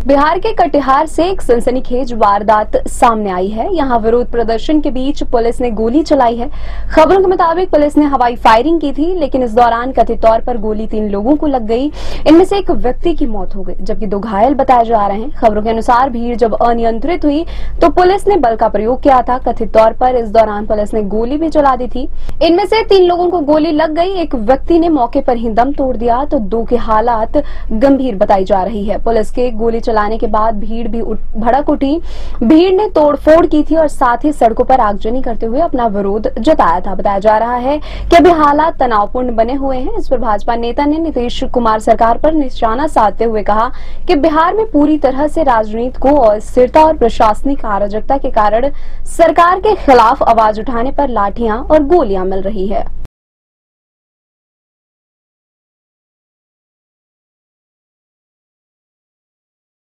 बिहार के कटिहार से एक सनसनीखेज वारदात सामने आई है। यहां विरोध प्रदर्शन के बीच पुलिस ने गोली चलाई है। खबरों के मुताबिक पुलिस ने हवाई फायरिंग की थी, लेकिन इस दौरान कथित तौर पर गोली 3 लोगों को लग गई। इनमें से एक व्यक्ति की मौत हो गई, जबकि 2 घायल बताए जा रहे हैं। खबरों के अनुसार भीड़ जब अनियंत्रित हुई तो पुलिस ने बल का प्रयोग किया था। कथित तौर पर इस दौरान पुलिस ने गोली भी चला दी थी। इनमें से 3 लोगों को गोली लग गई। एक व्यक्ति ने मौके पर ही दम तोड़ दिया, तो 2 की हालात गंभीर बताई जा रही है। पुलिस के गोली चलाने के बाद भीड़ भी भड़क उठी। भीड़ ने तोड़फोड़ की थी और साथ ही सड़कों पर आगजनी करते हुए अपना विरोध जताया था। बताया जा रहा है कि अभी हालात तनावपूर्ण बने हुए हैं। इस पर भाजपा नेता ने नीतीश कुमार सरकार पर निशाना साधते हुए कहा कि बिहार में पूरी तरह से राजनीति को अस्थिरता और प्रशासनिक अराजकता के कारण सरकार के खिलाफ आवाज उठाने पर लाठियां और गोलियां मिल रही है।